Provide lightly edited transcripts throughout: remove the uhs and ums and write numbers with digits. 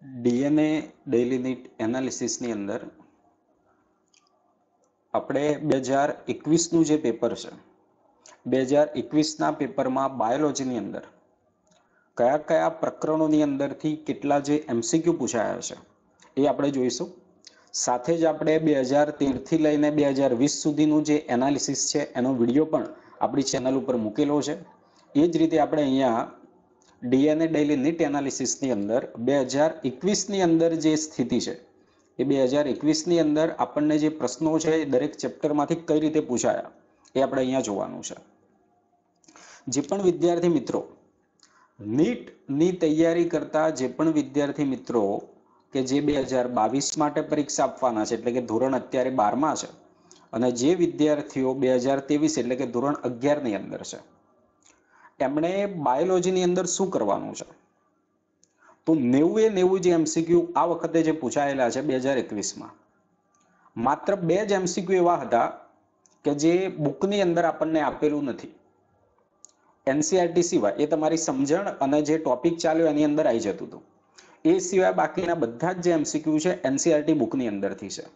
DNA daily NEET એનાલિસિસની અંદર આપણે 2021નું જે પેપર છે 2021ના પેપરમાં બાયોલોજીની અંદર કયા કયા પ્રકરણોની અંદરથી કેટલા જે એમસીક્યુ પૂછાયા છે એ આપણે જોઈશું. સાથે જ આપણે 2013થી લઈને 2020 સુધીનું જે એનાલિસિસ છે એનો વિડીયો પણ આપણી ચેનલ ઉપર મૂકેલો છે. એ જ રીતે આપણે અહીંયા ડીએનએ ડેઇલી નીટ એનાલિસિસની અંદર 2021ની અંદર જે સ્થિતિ છે એ 2021ની અંદર આપણને જે પ્રશ્નો છે એ દરેક ચેપ્ટરમાંથી કઈ રીતે પૂછાયા એ આપણે અહીંયા જોવાનું છે. જે પણ વિદ્યાર્થી મિત્રો નીટની તૈયારી કરતા જે પણ વિદ્યાર્થી મિત્રો કે જે 2022 માટે પરીક્ષા આપવાના છે એટલે કે ધોરણ અત્યારે 12માં છે અને જે વિદ્યાર્થીઓ 2023 એટલે કે ધોરણ 11ની અંદર છે એમણે બાયોલોજીની અંદર શું કરવાનું છે. તો 90 જે એમસીક્યુ આ વખતે જે પૂછાયેલા છે 2021માં માત્ર 2 જ એમસીક્યુ એવા હતા કે જે બુકની અંદર આપણને આપેલું નથી. એનસીઆરટી સિવાય એ તમારી સમજણ અને જે ટોપિક ચાલ્યો એની અંદર આવી જતું હતું. એ સિવાય બાકીના બધા જ જે એમસીક્યુ છે એનસીઆરટી બુકની અંદરથી છે.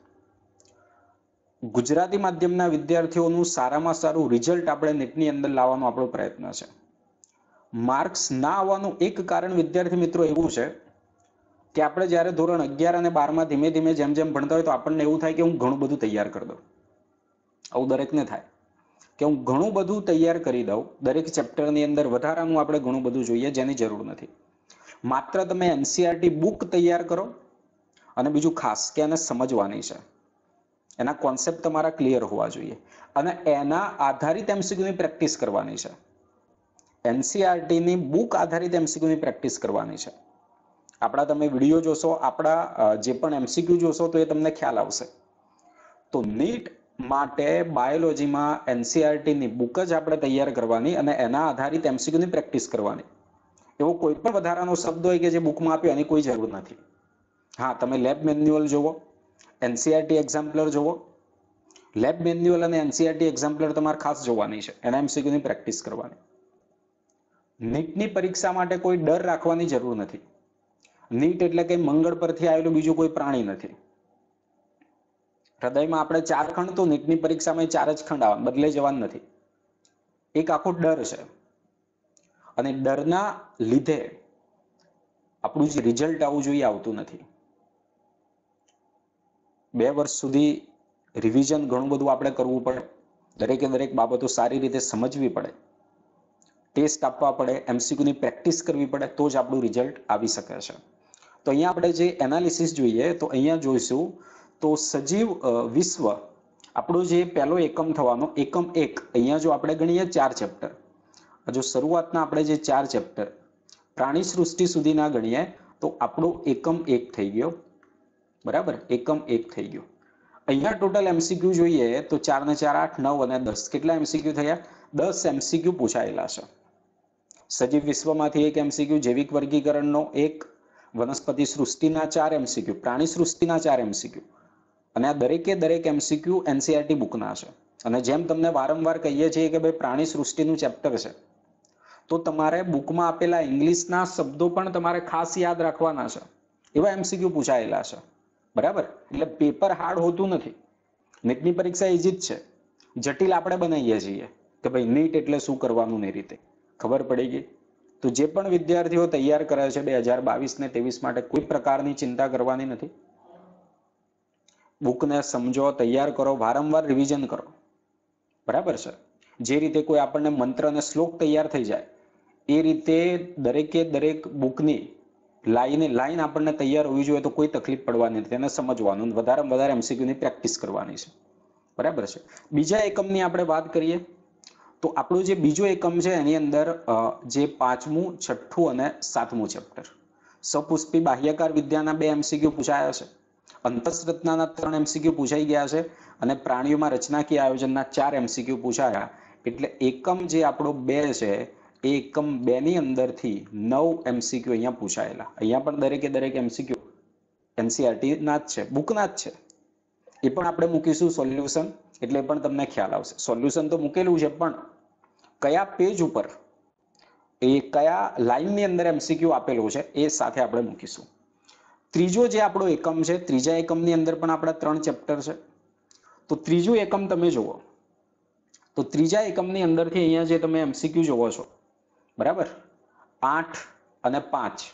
ગુજરાતી માધ્યમના વિદ્યાર્થીઓનું સારામાં સારું રિઝલ્ટ આપણે નીટની અંદર લાવવાનો આપણો પ્રયત્ન છે. માર્ક્સ ના આવવાનું એક કારણ વિદ્યાર્થી મિત્રો એવું છે કે આપણે જ્યારે ધોરણ 11 અને 12માં ધીમે ધીમે જેમ જેમ ભણતા હોય તો આપણને એવું થાય કે હું ઘણું બધું તૈયાર કરી દઉં. આવું દરેકને થાય કે હું ઘણું બધું તૈયાર કરી દઉં, દરેક ચેપ્ટરની અંદર વધારાનું આપણે ઘણું બધું જોઈએ જેની જરૂર નથી. માત્ર તમે એનસીઆરટી બુક તૈયાર કરો અને બીજું ખાસ કે એને સમજવાની છે, એના કોન્સેપ્ટ તમારા ક્લિયર હોવા જોઈએ અને એના આધારિત એમસીક્યુની પ્રેક્ટિસ કરવાની છે. એનસીઆરટીની બુક આધારિત એમસીક્યુની પ્રેક્ટિસ કરવાની છે. આપણા તમે વિડીયો જોશો, આપણા જે પણ એમસીક્યુ જોશો તો એ તમને ખ્યાલ આવશે. તો નીટ માટે બાયોલોજીમાં એનસીઆરટીની બુક જ આપણે તૈયાર કરવાની અને એના આધારિત એમસીક્યુની પ્રેક્ટિસ કરવાની. એવો કોઈ પણ વધારાનો શબ્દ હોય કે જે બુકમાં આપ્યો એની કોઈ જરૂર નથી. હા, તમે લેબ મેન્યુઅલ જોવો, એનસીઆરટી એક્ઝામ્પલર જોવો. લેબ મેન્યુઅલ અને એનસીઆરટી એક્ઝામ્પલર તમારે ખાસ જોવાની છે, એના એમસીક્યુની પ્રેક્ટિસ કરવાની. નીટની પરીક્ષા માટે કોઈ ડર રાખવાની જરૂર નથી. નીટ એટલે કે મંગળ પરથી આવેલું બીજું કોઈ પ્રાણી નથી. હૃદયમાં આપણે 4 ખંડ તો નીટની પરીક્ષામાં 4 જ ખંડ આવવાના, બદલે જવાનું નથી. એક આખો ડર છે અને ડરના લીધે આપણું જે રિઝલ્ટ આવવું જોઈએ આવતું નથી. 2 વર્ષ સુધી રિવિઝન ઘણું બધું આપણે કરવું પડે, દરેકે દરેક બાબતો સારી રીતે સમજવી પડે, ટેસ્ટ આપવા પડે, એમસીક્યુની પ્રેક્ટિસ કરવી પડે, તો જ આપણું રિઝલ્ટ આવી શકે છે. તો અહીંયા આપણે જે એનાલિસિસ જોઈએ તો અહીંયા જોઈશું તો સજીવ વિશ્વ આપણો જે પહેલો એકમ થવાનો, એકમ 1, અહીંયા જો આપણે ગણીએ 4 ચેપ્ટર, જો શરૂઆતના આપણે જે 4 ચેપ્ટર પ્રાણી સૃષ્ટિ સુધીના ગણીએ તો આપણો એકમ 1 થઈ ગયો. બરાબર, એકમ 1 થઈ ગયો. અહીંયા ટોટલ એમસીક્યુ જોઈએ તો 4 ને 4 8, 9 અને 10 કેટલા એમસીક્યુ થયા? 10 એમસીક્યુ પૂછાયેલા છે. સજીવ વિશ્વમાંથી 1 એમસીક્યુ, જૈવિક વર્ગીકરણનો 1, વનસ્પતિ સૃષ્ટિના 4 એમસીક્યુ, પ્રાણી સૃષ્ટિના 4 એમસીક્યુ અને આ દરેકે દરેક એમસીક્યુ એનસીઆરટી બુકના છે. અને જેમ તમને વારંવાર કહીએ છીએ કે ભાઈ પ્રાણી સૃષ્ટિનું ચેપ્ટર છે તો તમારે બુકમાં આપેલા ઇંગ્લિશના શબ્દો પણ તમારે ખાસ યાદ રાખવાના છે. એવા એમસીક્યુ પૂછાયેલા છે. બરાબર, એટલે પેપર હાર્ડ હોતું નથી. નીટની પરીક્ષા ઇઝી જ છે, જટિલ આપણે બનાવીએ છીએ કે ભાઈ નીટ એટલે શું કરવાનું ને રીતે ખબર પડી ગઈ. તો જે પણ વિદ્યાર્થીઓ તૈયાર કરે છે 2022 ને 23 માટે કોઈ પ્રકારની ચિંતા કરવાની નથી. બુકને સમજો, તૈયાર કરો, વારંવાર રિવિઝન કરો. બરાબર છે. જે રીતે કોઈ આપણને મંત્ર અને શ્લોક તૈયાર થઈ જાય એ રીતે દરેકે દરેક બુકની લાઈન આપણને તૈયાર હોવી જોઈએ, તો કોઈ તકલીફ પડવાની નથી. તેને સમજવાનું, વધારેમાં વધારે એમસીક્યુની પ્રેક્ટિસ કરવાની છે. બરાબર છે. બીજા એકમની આપણે વાત કરીએ તો આપણો જે બીજો એકમ છે એની અંદર જે 5મું, 6ઠું અને 7મું ચેપ્ટર સપુષ્પી બાહ્યકાર વિદ્યાના 2 એમસીક્યુ પૂછાયા છે. અંતસ્રચનાના 3 એમસીક્યુ પૂછાઈ ગયા છે અને પ્રાણીઓમાં રચનાકીય આયોજનના 4 એમસીક્યુ પૂછાયા. એટલે એકમ જે આપણો 2 છે એ એકમ 2ની અંદરથી 9 એમસીક્યુ અહીંયા પૂછાયેલા. અહીંયા પણ દરેકે દરેક એમસીક્યુ એનસીઆરટીના જ છે, બુકના જ છે. એ પણ આપણે મૂકીશું સોલ્યુશન, એટલે પણ તમને ખ્યાલ આવશે. સોલ્યુશન તો મૂકેલું છે પણ કયા પેજ ઉપર, એ કયા લાઈનની અંદર એમસીક્યુ આપેલું છે એ સાથે આપણે મૂકીશું. ત્રીજો જે આપણો એકમ છે, ત્રીજા એકમની અંદર પણ આપણા 3 ચેપ્ટર છે. તો ત્રીજું એકમ તમે જુઓ તો ત્રીજા એકમની અંદરથી અહીંયા જે તમે એમસીક્યુ જોવો છો, બરાબર, 8 અને 5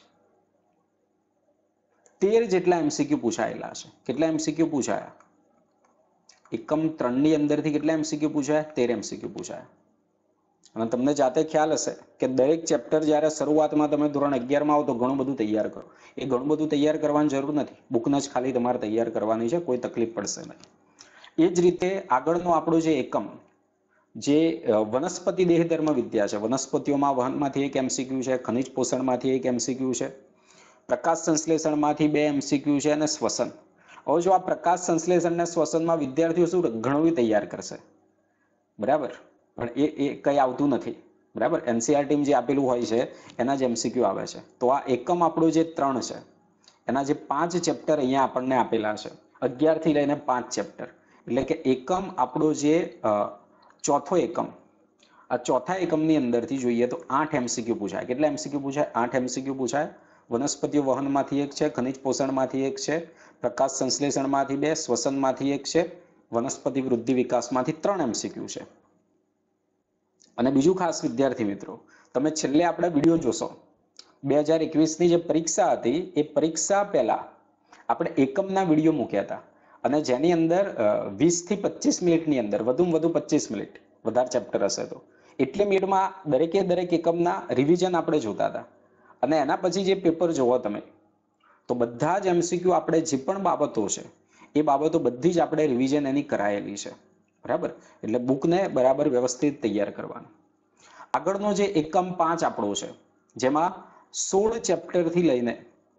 13 જેટલા એમસીક્યુ પૂછાયેલા છે. કેટલા એમસીક્યુ પૂછાયા? એકમ 3 ની અંદરથી કેટલા એમસીક્યુ પૂછાયા? 13 એમસીક્યુ પૂછાયા. અને તમને જાતે ખ્યાલ હશે કે દરેક ચેપ્ટર જ્યારે શરૂઆતમાં તમે ધોરણ 11માં આવો તો ઘણું બધું તૈયાર કરો. એ ઘણું બધું તૈયાર કરવાની જરૂર નથી, બુકને જ ખાલી તમારે તૈયાર કરવાની છે, કોઈ તકલીફ પડશે નહીં. એ જ રીતે આગળનો આપણો જે એકમ જે વનસ્પતિ દેહ ધર્મ વિદ્યા છે, વનસ્પતિઓમાં વહનમાંથી એક એમસીક્યુ છે, ખનિજ પોષણમાંથી એક એમસીક્યુ છે, પ્રકાશ સંશ્લેષણમાંથી 2 એમસીક્યુ છે અને શ્વસન. હવે જો આ પ્રકાશ સંશ્લેષણ અને શ્વસનમાં વિદ્યાર્થીઓ શું ઘણું તૈયાર કરશે, બરાબર, પણ એ કંઈ આવતું નથી, બરાબર. એનસીઆરટીમાં જે આપેલું હોય છે એના જ એમસીક્યુ આવે છે. તો આ એકમ આપણું જે 3 છે એના જે 5 ચેપ્ટર અહીંયા આપણને આપેલા છે, 11 થી લઈને 5 ચેપ્ટર, એટલે કે એકમ આપણો જે ચોથો એકમ, આ ચોથા એકમની અંદરથી જોઈએ તો 8 એમસીક્યુ પૂછાય. કેટલા એમસીક્યુ પૂછાય? 8 એમસીક્યુ પૂછાય. વનસ્પતિઓ વહનમાંથી એક છે, ખનિજ પોષણમાંથી એક છે, પ્રકાશ સંશ્લેષણમાંથી 2, શ્વસનમાંથી એક છે, વનસ્પતિ વૃદ્ધિ વિકાસમાંથી 3 એમસીક્યુ છે. અને બીજું ખાસ વિદ્યાર્થી મિત્રો, તમે છેલ્લે આપણે વિડીયો જોશો, 2021ની જે પરીક્ષા હતી એ પરીક્ષા પહેલા આપણે એકમના વિડીયો મૂક્યા હતા અને જેની અંદર 20 થી 25 મિનિટની અંદર, વધુમાં વધુ 25 મિનિટ, વધારે ચેપ્ટર હશે તો એટલી મિનિટમાં દરેકે દરેક એકમના રિવિઝન આપણે જોતા હતા. અને એના પછી જે પેપર જોવો તમે તો બધા જ એમસીક્યુ આપણે જે પણ બાબતો છે એ બાબતો બધી જ આપણે રિવિઝન એની કરાયેલી છે, બરાબર. એટલે બુકને બરાબર વ્યવસ્થિત તૈયાર કરવાનું. આગળનો જે એકમ 5 આપણો છે જેમાં 16 ચેપ્ટરથી લઈને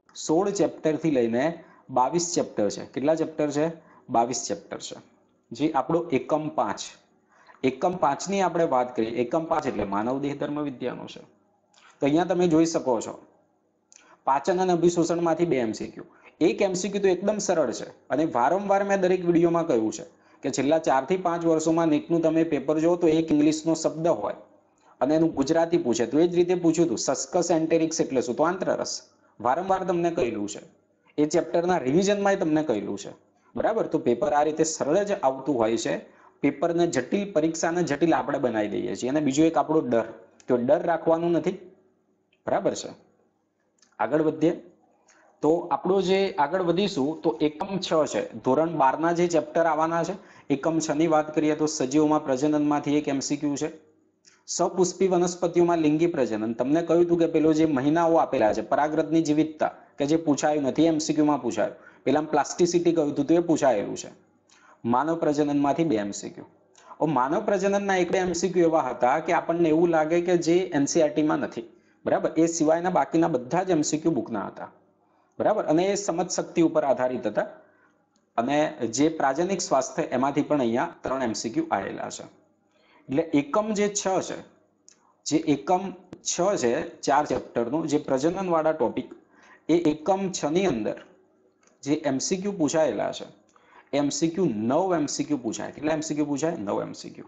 22 ચેપ્ટર છે. કેટલા ચેપ્ટર છે? 22 ચેપ્ટર છે. જે આપણો એકમ 5. એકમ 5ની આપણે વાત કરીએ, એકમ 5 એટલે માનવ દેહ ધર્મ વિદ્યાનો છે. તો અહીંયા તમે જોઈ શકો છો પાચન અને અભિશોષણમાંથી 2 એમસીક્યુ. એક એમસીક્યુ તો એકદમ સરળ છે અને વારંવાર મેં દરેક વિડીયોમાં કહ્યું છે કે છેલ્લા 4 થી 5 વર્ષોમાં નીટનું તમે પેપર જો તો એક ઇંગ્લિશનો શબ્દ હોય અને એનું ગુજરાતી પૂછે તો એ જ રીતે પૂછ્યું હતું, સસ્કસ એન્ટેરિક્સ એટલે શું? તો આંતરરસ. વારંવાર તમને કહેલું છે, એ ચેપ્ટરના રિવિઝનમાં તમને કહેલું છે, બરાબર. તો પેપર આ રીતે સરળ જ આવતું હોય છે. પેપરને જટિલ, પરીક્ષાને જટિલ આપણે બનાવી દઈએ છીએ. અને બીજો એક આપણો ડર, તો ડર રાખવાનું નથી, બરાબર છે. આગળ વધીએ તો આપણો જે આગળ વધીશું તો એકમ 6 છે, ધોરણ 12ના જે ચેપ્ટર આવવાના છે. એકમ 6 ની વાત કરીએ તો સજીવોમાં પ્રજનનમાંથી એક એમસીક્યુ છે. સપુષ્પી વનસ્પતિઓમાં લિંગી પ્રજનન, તમને કહ્યું હતું કે પેલો જે મહિનાઓ આપેલા છે, પરાગરજની જીવિતતા કે જે પૂછાયું નથી, એમસીક્યુમાં પૂછાયું. પેલા પ્લાસ્ટિસિટી કહ્યું હતું તો એ પૂછાયેલું છે. માનવ પ્રજનનમાંથી 2 એમસીક્યુ. માનવ પ્રજનનના એક એમસીક્યુ એવા હતા કે આપણને એવું લાગે કે જે એનસીઆરટીમાં નથી, બરાબર. એ સિવાયના બાકીના બધા જ એમસીક્યુ બુકના હતા, બરાબર. અને એ સમજ શક્તિ ઉપર આધારિત હતા. અને જે પ્રાજનિક સ્વાસ્થ્ય એમાંથી પણ અહીંયા 3 એમસીક્યુ આવેલા છે. એટલે એકમ જે 6 છે, જે એકમ 6 છે 4 ચેપ્ટરનું, જે પ્રજનનવાળા ટોપિક, એ એકમ 6 ની અંદર જે એમસીક્યુ પૂછાયેલા છે, એમસીક્યુ 9 એમસીક્યુ પૂછાય. કેટલા એમસીક્યુ પૂછાય? 9 એમસીક્યુ.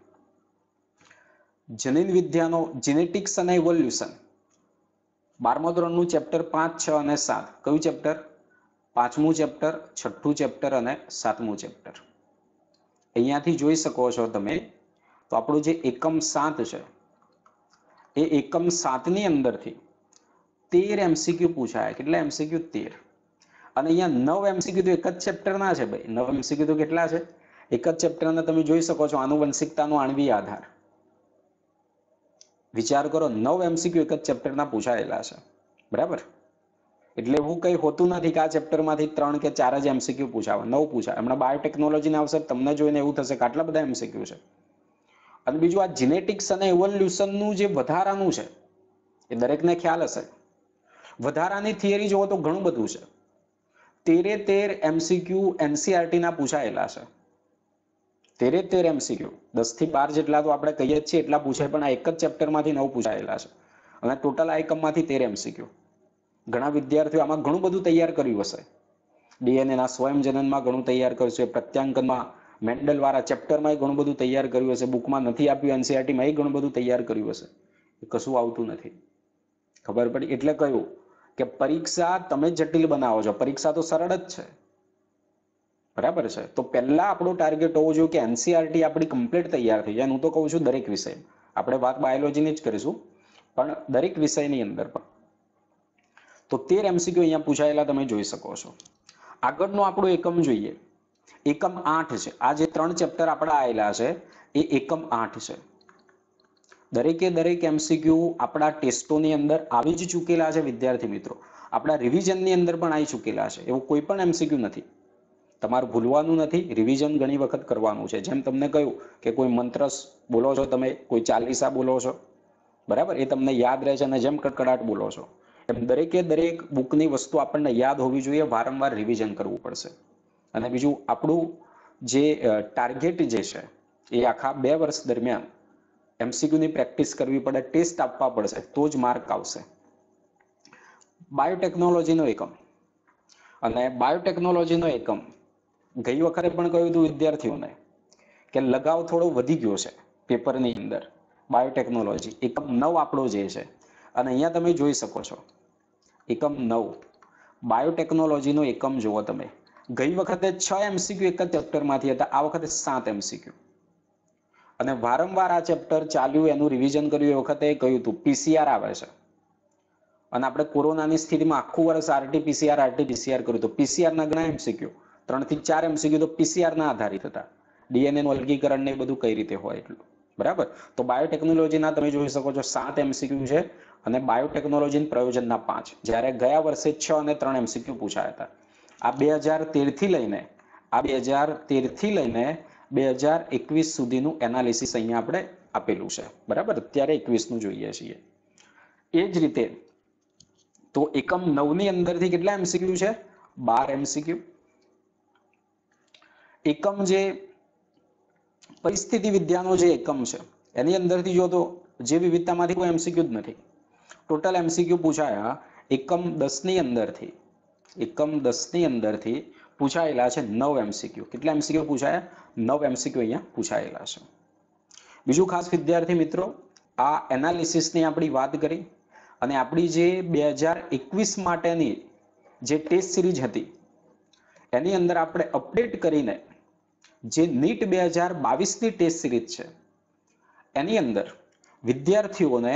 જનીન વિદ્યાનો જેનેટિક્સ અને ઇવોલ્યુશન, 12મા ધોરણનું ચેપ્ટર 5, 6 અને 7. કયું ચેપ્ટર? 5મું ચેપ્ટર, 6ઠું ચેપ્ટર અને 7મું ચેપ્ટર. અહીંયાથી જોઈ શકો છો તમે તો આપણું જે એકમ 7 છે એ એકમ 7ની અંદરથી 13 એમસીક્યુ પૂછાય. કેટલા એમસીક્યુ? 13. અને અહીંયા 9 એમસીક્યુ તો એક જ ચેપ્ટરના છે ભાઈ. 9 એમસીક્યુ તો કેટલા છે? એક જ ચેપ્ટરના. તમે જોઈ શકો છો આનુવંશિકતાનો આણ્વીય આધાર. વિચાર કરો, 9 એમસીક્યુ એક જ ચેપ્ટરના પૂછાયેલા છે, બરાબર. એટલે એવું કંઈ હોતું નથી કે આ ચેપ્ટરમાંથી 3 કે 4 જ એમસીક્યુ પૂછાવે, 9 પૂછાય. હમણાં બાયોટેકનોલોજીને આવશે, તમને જોઈને એવું થશે કે આટલા બધા એમસીક્યુ છે. અને બીજું આ જીનેટિક્સ અને ઇવોલ્યુશનનું જે વધારાનું છે એ દરેકને ખ્યાલ હશે. વધારાની થિયરી જોવો તો ઘણું બધું છે. 13 એમસીક્યુ એનસીઆરટીના પૂછાયેલા છે. 13 એમસીક્યુ, 10 થી 12 જેટલા તો આપણે કહીએ જ છીએ એટલા પૂછાય, પણ આ એક જ ચેપ્ટરમાંથી 9 પૂછાયેલા છે. અને ટોટલ આ એકમમાંથી 13 એમસીક્યુ. ઘણા વિદ્યાર્થીઓ આમાં ઘણું બધું તૈયાર કર્યું હશે. ડીએનએના સ્વયંજનનમાં ઘણું તૈયાર કર્યું છે, પ્રત્યાંકનમાં મેન્ડલવાળા ચેપ્ટરમાં ઘણું બધું તૈયાર કર્યું હશે, બુકમાં નથી આપ્યું એનસીઆરટીમાં એ ઘણું બધું તૈયાર કર્યું હશે. એ કશું આવતું નથી, ખબર પડી. એટલે કહ્યું કે પરીક્ષા તમે જટિલ બનાવો છો, પરીક્ષા તો સરળ જ છે, બરાબર છે. તો પહેલા આપણો ટાર્ગેટ હોવો જોઈએ કે એનસીઆરટી આપણી કમ્પ્લીટ તૈયાર થઈ જાય. હું તો કહું છું દરેક વિષય, આપણે વાત બાયોલોજીની જ કરીશું, પણ દરેક વિષયની અંદર પણ. તો 13 MCQ અહીંયા પૂછાયેલા તમે જોઈ શકો છો. આગળનો આપણો એકમ જોઈએ, એકમ 8 છે. આ જે 3 ચેપ્ટર આપણા આવેલા છે એ એકમ 8 છે. દરેકે દરેક MCQ આપણા ટેસ્ટોની અંદર આવી જ ચૂકેલા છે વિદ્યાર્થી મિત્રો, આપણા રિવિઝનની અંદર પણ આવી ચૂકેલા છે. એવું કોઈ પણ MCQ નથી, તમારે ભૂલવાનું નથી, રિવિઝન ઘણી વખત કરવાનું છે. જેમ તમને કહ્યું કે કોઈ મંત્ર બોલો છો તમે, કોઈ ચાલીસા બોલો છો, બરાબર, એ તમને યાદ રહે છે અને જેમ કડકડાટ બોલો છો, એમ દરેકે દરેક બુકની વસ્તુ આપણને યાદ હોવી જોઈએ, વારંવાર રિવિઝન કરવું પડશે. અને બીજું આપણું જે ટાર્ગેટ જે છે એ આખા 2 વર્ષ દરમિયાન MCQની પ્રેક્ટિસ કરવી પડે, ટેસ્ટ આપવા પડશે, તો જ માર્ક આવશે. બાયોટેકનોલોજીનો એકમ, અને બાયોટેકનોલોજીનો એકમ ગઈ વખતે પણ કહ્યું હતું વિદ્યાર્થીઓને કે લગાવ થોડો વધી ગયો છે પેપરની અંદર. બાયોટેકનોલોજી એકમ 9 આપણો જે છે, અને અહીંયા તમે જોઈ શકો છો એકમ 9 બાયોટેકનોલોજીનો એકમ જુઓ તમે. ગઈ વખતે 6 MCQ એક જ ચેપ્ટરમાંથી હતા, આ વખતે 7 MCQ. અને વારંવાર આ ચેપ્ટર ચાલ્યું, એનું રિવિઝન કર્યું. એ વખતે કહ્યું હતું PCR આવે છે, અને આપણે કોરોનાની સ્થિતિમાં આખું વર્ષ RT-PCR કર્યું હતું. PCR ના ઘણા MCQ, 3 થી 4 MCQ તો PCR ના આધારિત હતા. DNA નું વર્ગીકરણ ને બધું કઈ રીતે હોય એટલું, બરાબર. તો બાયોટેકનોલોજીના તમે જોઈ શકો છો 7 MCQ છે, અને બાયોટેકનોલોજી પ્રયોજનના 5. જ્યારે ગયા વર્ષે 6 અને 3 MCQ પૂછાયા હતા. આ 2013 થી લઈને 2021 સુધીનું એનાલિસિસ અહીંયા આપણે આપેલું છે, બરાબર. અત્યારે 21 નું જોઈએ છીએ. એ જ રીતે તો એકમ 9 ની અંદરથી કેટલા MCQ છે? 12 MCQ. એકમ જે પરિસ્થિતિ વિદ્યાનો જે એકમ છે એની અંદરથી જો તો જે વિવિધતામાંથી કોઈ MCQ જ નથી. ટોટલ MCQ પૂછાયા એકમ 10 ની અંદરથી, એકમ 10 ની અંદરથી પૂછાયેલા છે 9 MCQ. કેટલા MCQ પૂછાયા? 9 MCQ અહીંયા પૂછાયેલા છે. બીજું ખાસ વિદ્યાર્થી મિત્રો, આ એનાલિસિસની આપણી વાત કરી, અને આપણી જે 2021 માટેની જે ટેસ્ટ સિરીઝ હતી એની અંદર આપણે અપડેટ કરીને જે નીટ 2022ની ટેસ્ટ સિરીઝ છે એની અંદર વિદ્યાર્થીઓને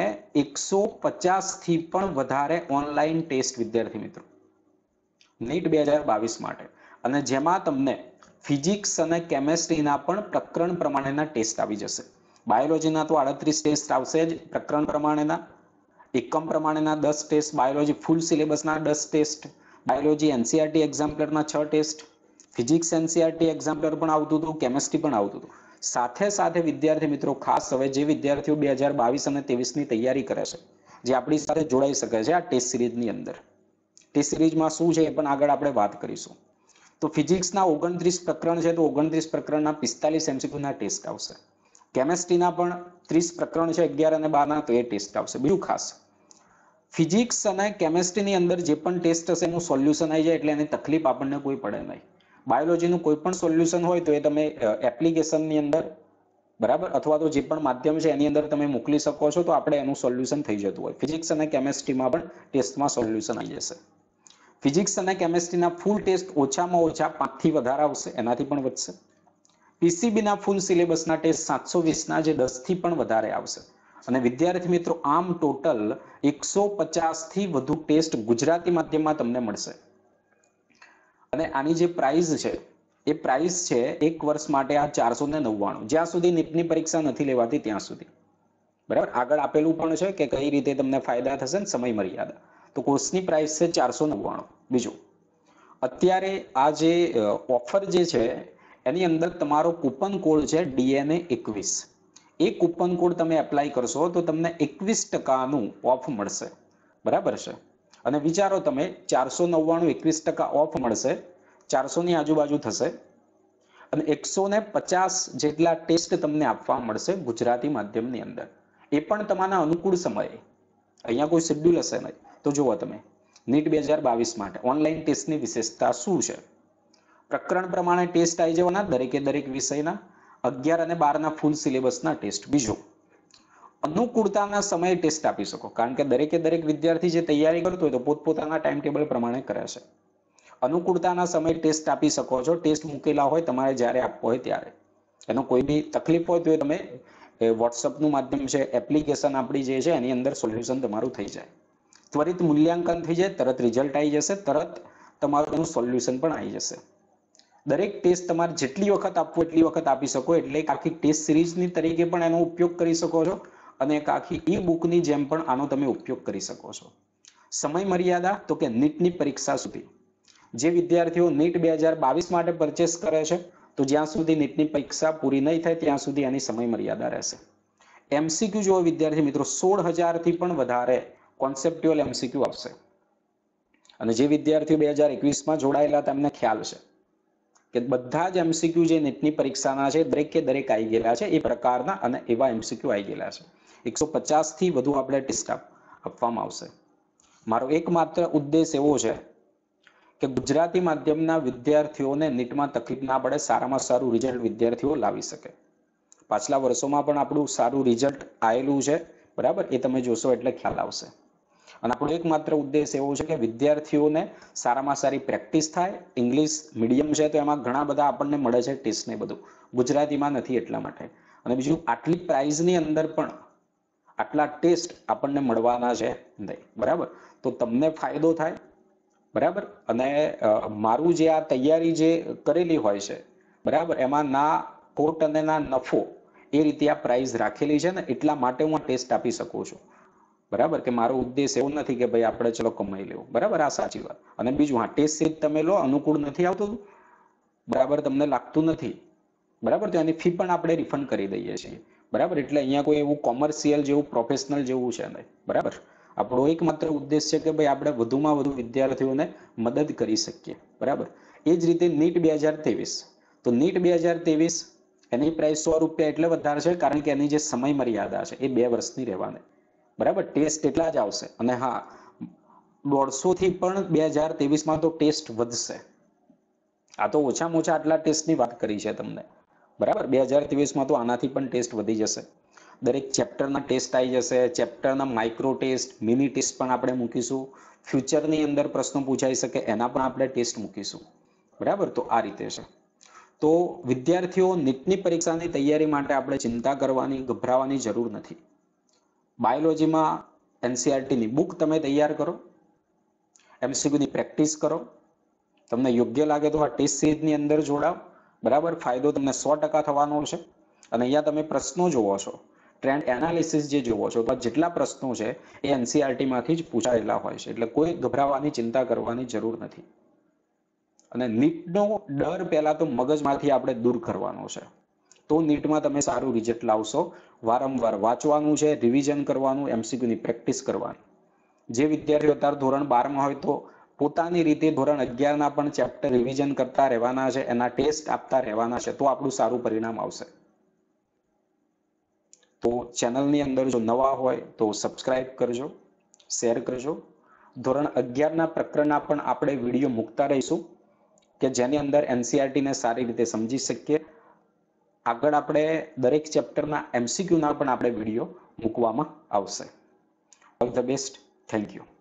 150 થી પણ વધારે ઓનલાઈન ટેસ્ટ વિદ્યાર્થી મિત્રો નીટ 2022 માટે, અને જેમાં તમને ફિઝિક્સ અને કેમેસ્ટ્રીના પણ પ્રકરણ પ્રમાણેના ટેસ્ટ આવી જશે. બાયોલોજીના તો 38 ટેસ્ટ આવશે જ પ્રકરણ પ્રમાણેના, એકમ પ્રમાણેના 10 ટેસ્ટ, બાયોલોજી ફૂલ સિલેબસના 10 ટેસ્ટ, બાયોલોજી NCERT એક્ઝામ્પલરના 6 ટેસ્ટ, ફિઝિક્સ NCERT એક્ઝામ્પલર પણ આવતું હતું, કેમેસ્ટ્રી પણ આવતું હતું. સાથે સાથે વિદ્યાર્થી મિત્રો ખાસ હવે જે વિદ્યાર્થીઓ 2022 અને 23ની તૈયારી કરે છે, જે આપણી સાથે જોડાઈ શકે છે આ ટેસ્ટ સિરીઝની અંદર. ટેસ્ટ સિરીઝમાં શું છે એ પણ આગળ આપણે વાત કરીશું. તો ફિઝિક્સના 29 પ્રકરણ છે, તો 29 પ્રકરણના 45 MCQના ટેસ્ટ આવશે. કેમેસ્ટ્રીના પણ 30 પ્રકરણ છે, 11 અને 12ના, તો એ ટેસ્ટ આવશે. બીજું ખાસ ફિઝિક્સ અને કેમેસ્ટ્રીની અંદર જે પણ ટેસ્ટ હશે એનું સોલ્યુશન આવી જાય એટલે એની તકલીફ આપણને કોઈ પડે નહીં. બાયોલોજીનું કોઈ પણ સોલ્યુશન હોય તો એ તમે એપ્લિકેશનની અંદર, બરાબર, અથવા તો જે પણ માધ્યમ છે એની અંદર તમે મોકલી શકો છો, તો આપણે એનું સોલ્યુશન થઈ જતું હોય. ફિઝિક્સ અને કેમેસ્ટ્રીમાં પણ ટેસ્ટમાં સોલ્યુશન આવી જશે. ફિઝિક્સ અને કેમેસ્ટ્રીના ફૂલ ટેસ્ટ ઓછામાં ઓછા 5 થી વધારે આવશે, એનાથી પણ વધશે. પીસીબીના ફૂલ સિલેબસના ટેસ્ટ 720ના જે 10 થી પણ વધારે આવશે. અને વિદ્યાર્થી મિત્રો આમ ટોટલ 150 થી વધુ ટેસ્ટ ગુજરાતી માધ્યમમાં તમને મળશે. અને આની જે પ્રાઇસ છે એ પ્રાઇસ છે એક વર્ષ માટે આ 499, જ્યાં સુધી નીટની પરીક્ષા નથી લેવાતી ત્યાં સુધી, બરાબર. આગળ આપેલું પણ છે કે કઈ રીતે તમને ફાયદા થશે ને સમય મર્યાદા. તો કોર્સની પ્રાઇસ છે 499. બીજું અત્યારે આ જે ઓફર જે છે એની અંદર તમારો કૂપન કોડ છે DNA 21. એ કૂપન કોડ તમે એપ્લાય કરશો તો તમને 21% ઓફ મળશે, બરાબર છે. અને વિચારો તમે 499 21% ઓફ મળશે, 400 ની આજુબાજુ થશે, અને 150 જેટલા ટેસ્ટ તમને આપવા મળશે ગુજરાતી માધ્યમની અંદર, એ પણ તમારા અનુકૂળ સમયે. અહીંયા કોઈ શેડ્યુલ હશે નહીં. તો જુઓ તમે નીટ 2022 માટે ઓનલાઈન ટેસ્ટની વિશેષતા શું છે? પ્રકરણ પ્રમાણે ટેસ્ટ આવી જવાના દરેકે દરેક વિષયના, 11 અને 12ના ફૂલ સિલેબસના ટેસ્ટ. બીજું અનુકૂળતાના સમયે ટેસ્ટ આપી શકો, કારણ કે દરેકે દરેક વિદ્યાર્થી જે તૈયારી કરતો હોય તો પોતપોતાના ટાઈમ ટેબલ પ્રમાણે કરે છે. અનુકૂળતાના સમયે ટેસ્ટ આપી શકો છો. ટેસ્ટ મૂકેલા હોય તમારે જ્યારે આપવો હોય ત્યારે. એનો કોઈ બી તકલીફ હોય તો તમે વોટ્સઅપનું માધ્યમ છે, એપ્લિકેશન આપણી જે છે એની અંદર સોલ્યુશન તમારું થઈ જાય. ત્વરિત મૂલ્યાંકન થઈ જાય, તરત રિઝલ્ટ આવી જશે, તરત તમારું એનું સોલ્યુશન પણ આવી જશે. દરેક ટેસ્ટ તમારે જેટલી વખત આપવો એટલી વખત આપી શકો, એટલે એક આખી ટેસ્ટ સિરીઝની તરીકે પણ એનો ઉપયોગ કરી શકો છો અને એક આખી ઈ બુકની જેમ પણ આનો તમે ઉપયોગ કરી શકો છો. સમય મર્યાદા તો કે નીટની પરીક્ષા સુધી. જે વિદ્યાર્થીઓ નીટ 2022 માટે પરચેસ કરે છે તો જ્યાં સુધી નીટની પરીક્ષા પૂરી નહીં થાય ત્યાં સુધી એની સમય મર્યાદા રહેશે. એમસીક્યુ જો વિદ્યાર્થી મિત્રો 16,000 થી પણ વધારે કોન્સેપ્ટ્યુઅલ એમસીક્યુ આવશે. અને જે વિદ્યાર્થીઓ 2021માં જોડાયેલા તેમને ખ્યાલ છે કે બધા જ એમસીક્યુ જે નીટની પરીક્ષાના છે દરેકે દરેક આવી ગયેલા છે એ પ્રકારના, અને એવા એમસીક્યુ આવી ગયેલા છે. 150 થી વધુ આપણે ટેસ્ટ આપવામાં આવશે. મારો એકમાત્ર ઉદ્દેશ એવો છે કે ગુજરાતી માધ્યમના વિદ્યાર્થીઓને નીટમાં તકલીફ ના પડે, સારામાં સારું રિઝલ્ટ વિદ્યાર્થીઓ લાવી શકે. પાછલા વર્ષોમાં પણ આપણું સારું રિઝલ્ટ આવેલું છે, બરાબર, એ તમે જોશો એટલે ખ્યાલ આવશે. અને આપણો એકમાત્ર ઉદ્દેશ એવો છે કે વિદ્યાર્થીઓને સારામાં સારી પ્રેક્ટિસ થાય. ઇંગ્લિશ મીડિયમ છે તો એમાં ઘણા બધા આપણને મળે છે ટેસ્ટ ને બધું, ગુજરાતીમાં નથી એટલા માટે. અને બીજું, આટલી પ્રાઇઝની અંદર પણ આટલા ટેસ્ટ આપણને મળવાના છે નહીં, બરાબર. તો તમને ફાયદો થાય, બરાબર. અને મારું જે આ તૈયારી જે કરેલી હોય છે, બરાબર, એમાં ના ખોટ અને ના નફો એ રીતે આ પ્રાઇઝ રાખેલી છે ને, એટલા માટે હું ટેસ્ટ આપી શકું છું, બરાબર. કે મારો ઉદ્દેશ એવો નથી કે ભાઈ આપણે ચલો કમાઈ લેવું, બરાબર. આ સાચી વાત. અને બીજું, હા, ટેસ્ટ સીટ તમે લો, અનુકૂળ નથી આવતું, બરાબર, તમને લાગતું નથી, બરાબર, તો એની ફી પણ આપણે રિફંડ કરી દઈએ છીએ, બરાબર. એટલે અહીંયા કોઈ એવું કોમર્શિયલ જેવું પ્રોફેશનલ જેવું છે નહીં, બરાબર. આપણો એકમાત્ર ઉદ્દેશ છે કે ભાઈ આપણે વધુમાં વધુ વિદ્યાર્થીઓને મદદ કરી શકીએ, બરાબર. એ જ રીતે નીટ 2023, તો નીટ 2023 એની પ્રાઇસ 100 રૂપિયા એટલે વધારે છે કારણ કે એની જે સમય મર્યાદા છે એ 2 વર્ષની રહેવાની, બરાબર. ટેસ્ટ એટલા જ આવશે. અને હા, 150 થી પણ 2023માં તો ટેસ્ટ વધશે. આ તો ઓછામાં ઓછા આટલા ટેસ્ટની વાત કરી છે તમને, બરાબર. 2023માં તો આનાથી પણ ટેસ્ટ વધી જશે. દરેક ચેપ્ટરના ટેસ્ટ આવી જશે, ચેપ્ટરના માઇક્રો ટેસ્ટ, મિની ટેસ્ટ પણ આપણે મૂકીશું. ફ્યુચરની અંદર પ્રશ્નો પૂછાઈ શકે એના પણ આપણે ટેસ્ટ મૂકીશું, બરાબર. તો આ રીતે છે. તો વિદ્યાર્થીઓ, નીટની પરીક્ષાની તૈયારી માટે આપણે ચિંતા કરવાની, ગભરાવાની જરૂર નથી. બાયોલોજીમાં એનસીઆરટીની બુક તમે તૈયાર કરો, એમસીક્યુની પ્રેક્ટિસ કરો. તમને યોગ્ય લાગે તો આ ટેસ્ટ સિરીઝની અંદર જોડાવ, બરાબર. ફાયદો તમને 100% થવાનો છે. અને અહીંયા તમે પ્રશ્નો જોવો છો, ટ્રેન્ડ એનાલિસિસ જે જોવો છો, તો જેટલા પ્રશ્નો છે એ એનસીઆરટીમાંથી જ પૂછાયેલા હોય છે, એટલે કોઈ ગભરાવાની, ચિંતા કરવાની જરૂર નથી. અને નીટનો ડર પહેલા તો મગજમાંથી આપણે દૂર કરવાનો છે, તો નીટમાં તમે સારું રિઝલ્ટ લાવશો. વારંવાર વાંચવાનું છે, રિવિઝન કરવાનું, એમસીક્યુની પ્રેક્ટિસ કરવાની. જે વિદ્યાર્થીઓ અત્યારે ધોરણ 12માં હોય તો પોતાની રીતે ધોરણ 11ના પણ ચેપ્ટર રિવિઝન કરતા રહેવાના છે, એના ટેસ્ટ આપતા રહેવાના છે, તો આપણું સારું પરિણામ આવશે. તો ચેનલની અંદર જો નવા હોય તો સબસ્ક્રાઇબ કરજો, શેર કરજો. ધોરણ 11ના પ્રકરણના પણ આપણે વિડીયો મૂકતા રહીશું કે જેની અંદર એનસીઆરટીને સારી રીતે સમજી શકીએ. આગળ આપણે દરેક ચેપ્ટરના એમસીક્યુના પણ આપણે વિડીયો મૂકવામાં આવશે. All the best. Thank you.